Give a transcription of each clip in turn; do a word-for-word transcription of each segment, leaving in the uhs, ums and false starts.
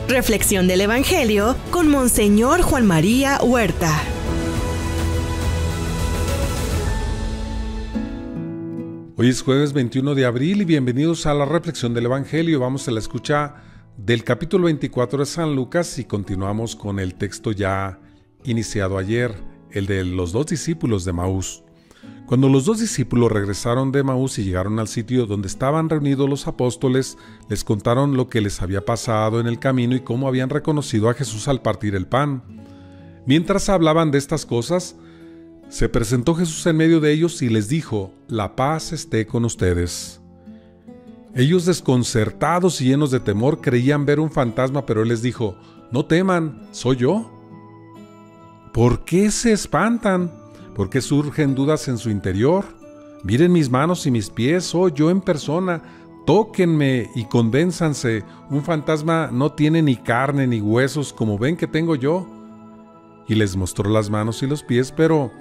Reflexión del Evangelio con Monseñor Juan María Huerta. Hoy es jueves veintiuno de abril y bienvenidos a la Reflexión del Evangelio. Vamos a la escucha del capítulo veinticuatro de San Lucas y continuamos con el texto ya iniciado ayer, el de los dos discípulos de Emaús. Cuando los dos discípulos regresaron de Emaús y llegaron al sitio donde estaban reunidos los apóstoles, les contaron lo que les había pasado en el camino y cómo habían reconocido a Jesús al partir el pan. Mientras hablaban de estas cosas, se presentó Jesús en medio de ellos y les dijo: «La paz esté con ustedes». Ellos, desconcertados y llenos de temor, creían ver un fantasma, pero Él les dijo: «No teman, soy yo». ¿Por qué se espantan? ¿Por qué surgen dudas en su interior? Miren mis manos y mis pies, soy yo en persona. Tóquenme y convénzanse. Un fantasma no tiene ni carne ni huesos como ven que tengo yo. Y les mostró las manos y los pies, pero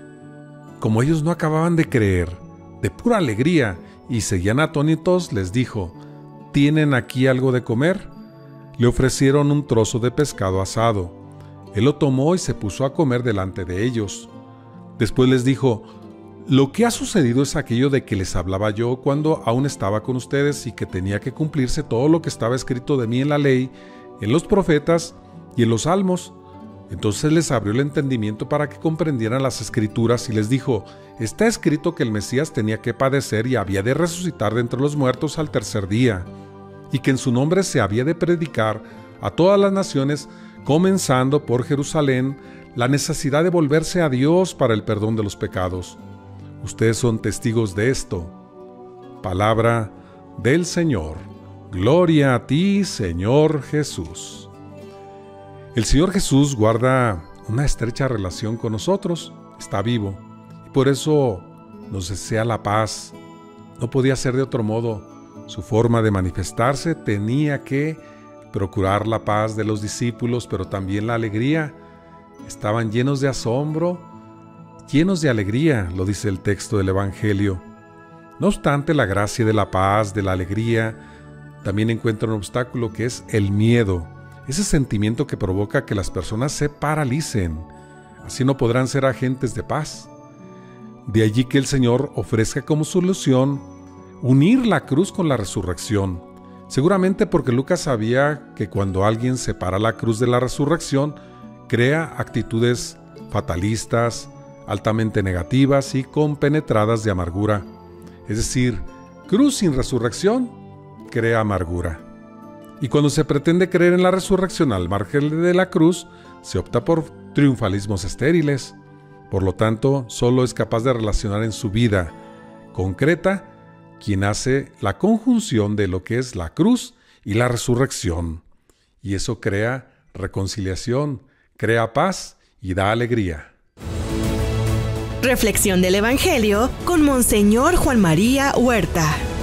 como ellos no acababan de creer, de pura alegría, y seguían atónitos, les dijo: ¿tienen aquí algo de comer? Le ofrecieron un trozo de pescado asado. Él lo tomó y se puso a comer delante de ellos. Después les dijo: lo que ha sucedido es aquello de que les hablaba yo cuando aún estaba con ustedes y que tenía que cumplirse todo lo que estaba escrito de mí en la ley, en los profetas y en los salmos. Entonces les abrió el entendimiento para que comprendieran las escrituras y les dijo: está escrito que el Mesías tenía que padecer y había de resucitar de entre los muertos al tercer día, y que en su nombre se había de predicar a todas las naciones, comenzando por Jerusalén, la necesidad de volverse a Dios para el perdón de los pecados. Ustedes son testigos de esto. Palabra del Señor. Gloria a ti, Señor Jesús. El Señor Jesús guarda una estrecha relación con nosotros, está vivo, y por eso nos desea la paz. No podía ser de otro modo. Su forma de manifestarse tenía que procurar la paz de los discípulos, pero también la alegría. Estaban llenos de asombro, llenos de alegría, lo dice el texto del Evangelio. No obstante, la gracia de la paz, de la alegría, también encuentra un obstáculo que es el miedo, ese sentimiento que provoca que las personas se paralicen. Así no podrán ser agentes de paz. De allí que el Señor ofrezca como solución unir la cruz con la resurrección. Seguramente porque Lucas sabía que cuando alguien separa la cruz de la resurrección, crea actitudes fatalistas, altamente negativas y compenetradas de amargura. Es decir, cruz sin resurrección crea amargura. Y cuando se pretende creer en la resurrección al margen de la cruz, se opta por triunfalismos estériles. Por lo tanto, solo es capaz de relacionar en su vida concreta quien hace la conjunción de lo que es la cruz y la resurrección. Y eso crea reconciliación, crea paz y da alegría. Reflexión del Evangelio con Monseñor Juan María Huerta.